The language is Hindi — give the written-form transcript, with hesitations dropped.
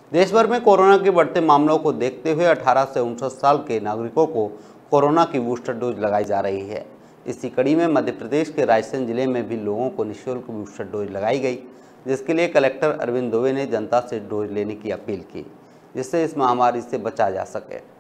देश भर में कोरोना के बढ़ते मामलों को देखते हुए 18 से 59 साल के नागरिकों को कोरोना की बूस्टर डोज लगाई जा रही है। इसी कड़ी में मध्य प्रदेश के रायसेन जिले में भी लोगों को निःशुल्क बूस्टर डोज लगाई गई, जिसके लिए कलेक्टर अरविंद दुबे ने जनता से डोज लेने की अपील की, जिससे इस महामारी से बचा जा सके।